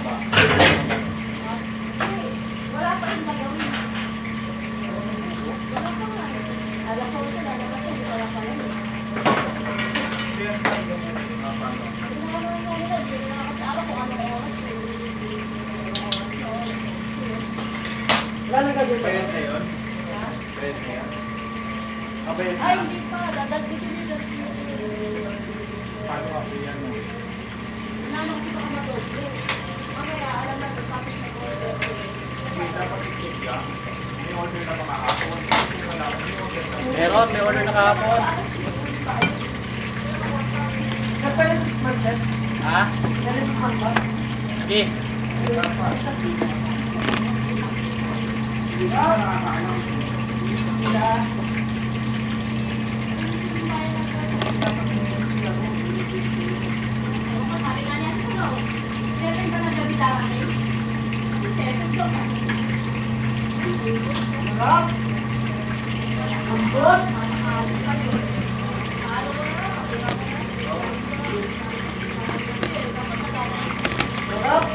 Wala pa rin nagawin. Wala pa nga. Alas 8 na naman kasi wala pa rin. Wala na gagawin. Bayad na yun? Bayad na yun? Bayad na? Ay, hindi pa. Dadagdagan nila. Paano ako yan? Nanong si mga madoble. Mamaya, alam na, tapos nag-order. Hindi dapat i-check yan. May order na mga hapon. Meron, may order na kahapon. Nagpalit mag-check. Ha? Galit mo ba? Sige. Sabi nga niya, sino? 7 ba ng gabi darating? 7 to. Harap. Ambot. Harap.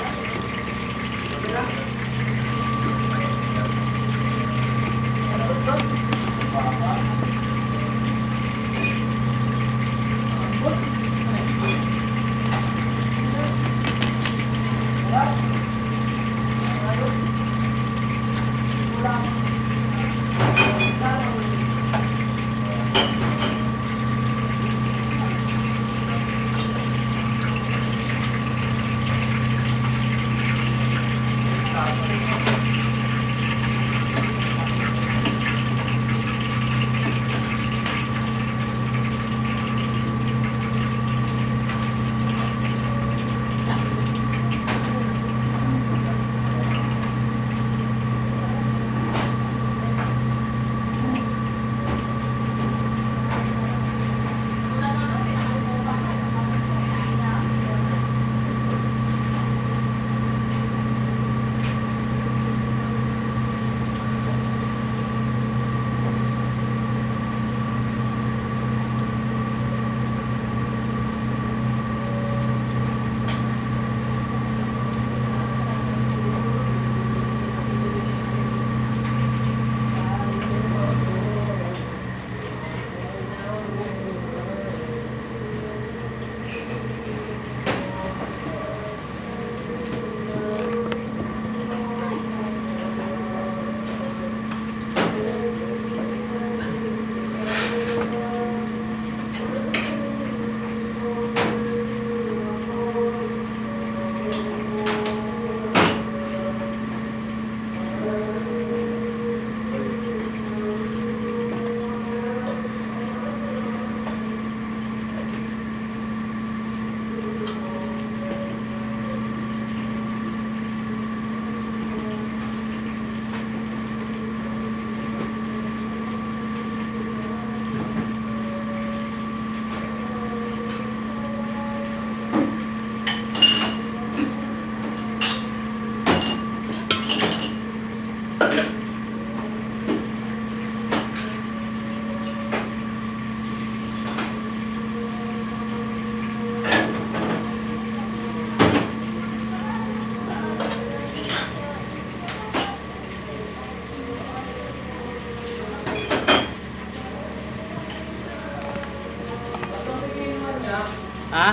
Ha?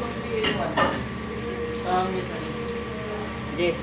Sige.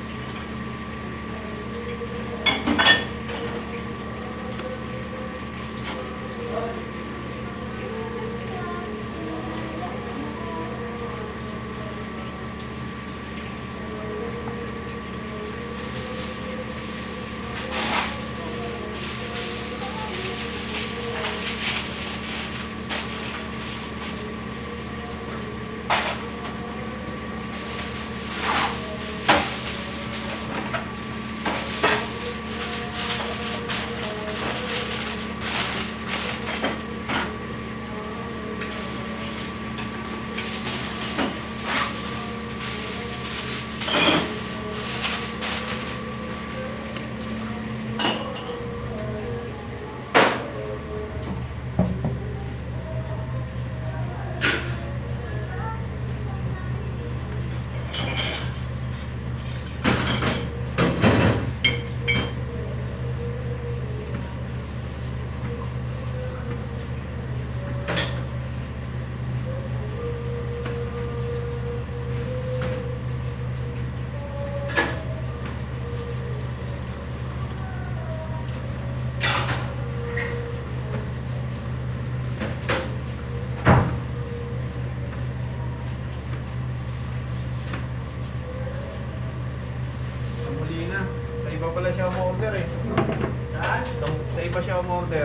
siya umorder eh. Saan? Sa iba siya umorder.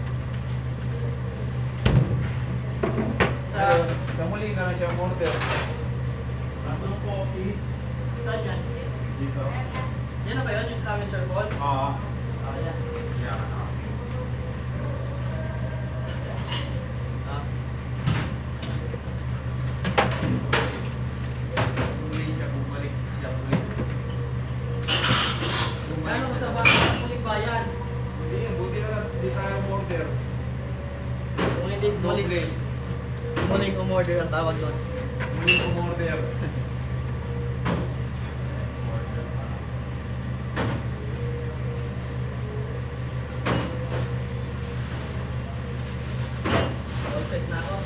Sa... Sa muli na lang siya umorder. Anong coffee? Saan yan? Dito. Yan na ba yun? Yung sa namin, Sir Paul? Oo. Ah, yan. Yeah. Ah. Muli siya, bumalik siya muli. Ano mo sa bahay? Muling bayan. Hindi, buti na lang, hindi tayo umorder. Kung hindi muling, muling umorder ang tawag doon. Muli umorder. All set na ako.